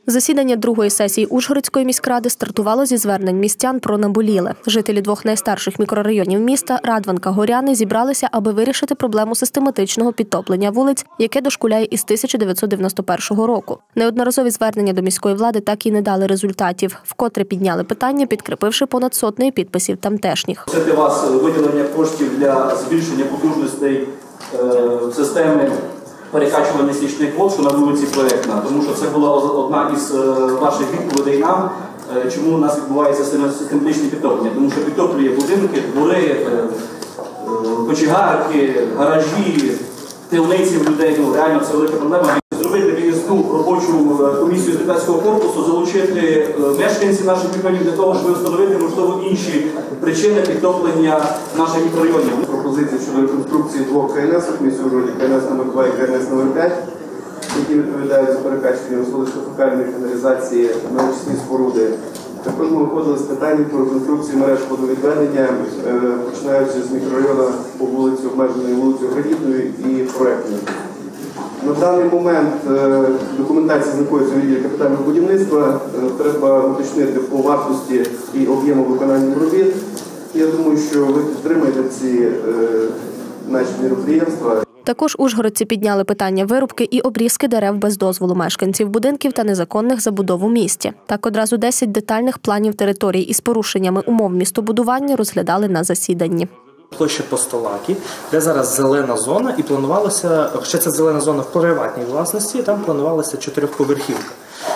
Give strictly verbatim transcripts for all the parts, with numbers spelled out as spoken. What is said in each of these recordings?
Засідання другої сесії Ужгородської міськради стартувало зі звернень містян про наболіле. Жителі двох найстарших мікрорайонів міста – Радванка, Горяни – зібралися, аби вирішити проблему систематичного підтоплення вулиць, яке дошкуляє із тисяча дев'ятсот дев'яносто першого року. Неодноразові звернення до міської влади так і не дали результатів. Вкотре підняли питання, підкріпивши понад сотнею підписів тамтешніх. Просити вас виділення коштів для збільшення потужностей е, системи перекачування стічних вод, що на вулиці Проєктна, тому що це була одна із ваших відповідей нам, чому у нас відбувається систематичне підтоплення. Тому що підтоплює будинки, двори, кочегарки, гаражі, тилниці в людей. Ну, реально це велика проблема. Зробити виїзну робочу комісію з депутатського корпусу, залучити мешканців наших мікрорайонів для того, щоб встановити, можливо, інші причини підтоплення наших мікрорайонів. Пропозиції щодо реконструкції двох ка ен есів в місті Ужгороді, ка ен ес номер два і ка ен ес номер п'ять, які відповідають за перекачування розходиско-фекальної каналізації на очисні споруди. Також ми виходили з питанням про реконструкцію мереж водовідведення, починаючи з мікрорайону по вулиці обмеженої вулицею Гранітної і Проєктної. На даний момент документація знаходиться у відділі капітального будівництва. Треба уточнити по вартості і об'єму виконання робіт. Я думаю, що ви підтримаєте ці наші міроприємства. Також ужгородці підняли питання вирубки і обрізки дерев без дозволу мешканців будинків та незаконних забудов у місті. Так одразу десять детальних планів територій із порушеннями умов містобудування розглядали на засіданні. Площа Постолаки, де зараз зелена зона, і планувалося, хоча це зелена зона в приватній власності, там планувалася чотирьохповерхівка.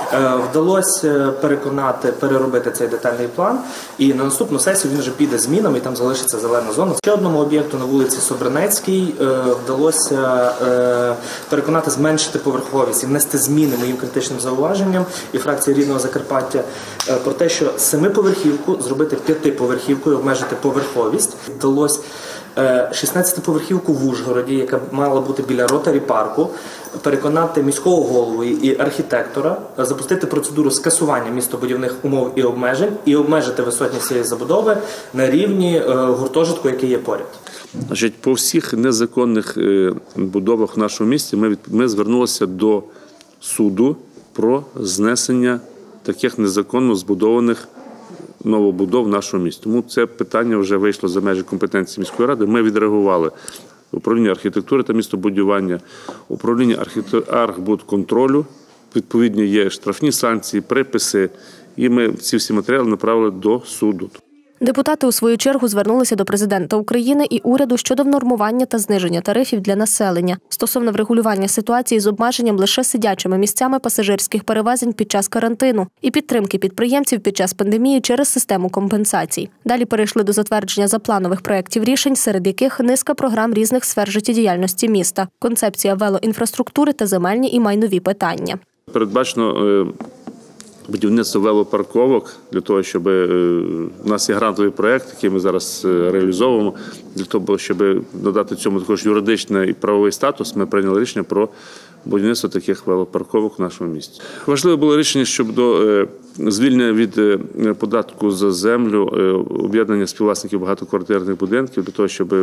Вдалося переконати, переробити цей детальний план, і на наступну сесію він вже піде змінами, і там залишиться зелена зона. Ще одному об'єкту на вулиці Собранецькій вдалося переконати зменшити поверховість і внести зміни моїм критичним зауваженням і фракції Рідного Закарпаття про те, що семиповерхівку зробити п'ятиповерхівкою, обмежити поверховість. Вдалося шістнадцятиповерхівку в Ужгороді, яка мала бути біля Ротарі парку, переконати міського голову і архітектора запустити процедуру скасування містобудівних умов і обмежень і обмежити висотність цієї забудови на рівні гуртожитку, який є поряд. Значить, по всіх незаконних будовах в нашому місті ми, ми звернулися до суду про знесення таких незаконно збудованих новобудов в нашому місті. Тому це питання вже вийшло за межі компетенції міської ради. Ми відреагували управління архітектури та містобудування, управління архбудконтролю, відповідні є штрафні санкції, приписи, і ми ці всі матеріали направили до суду. Депутати у свою чергу звернулися до президента України і уряду щодо внормування та зниження тарифів для населення стосовно врегулювання ситуації з обмеженням лише сидячими місцями пасажирських перевезень під час карантину і підтримки підприємців під час пандемії через систему компенсацій. Далі перейшли до затвердження запланових проєктів рішень, серед яких низка програм різних сфер життєдіяльності міста, концепція велоінфраструктури та земельні і майнові питання. Передбачено будівництво велопарковок, для того, щоб у нас є грантовий проєкт, який ми зараз реалізовуємо, для того, щоб надати цьому також юридичний і правовий статус, ми прийняли рішення про будівництво таких велопарковок в нашому місті. Важливе було рішення щодо звільнення від податку за землю, об'єднання співвласників багатоквартирних будинків, для того, щоб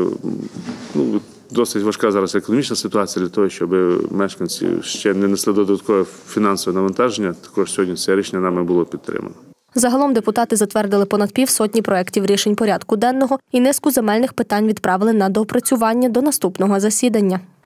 ну, досить важка зараз економічна ситуація, для того, щоб мешканці ще не несли додаткове фінансове навантаження. Також сьогодні це рішення нами було підтримано. Загалом депутати затвердили понад півсотні проєктів рішень порядку денного і низку земельних питань відправили на доопрацювання до наступного засідання.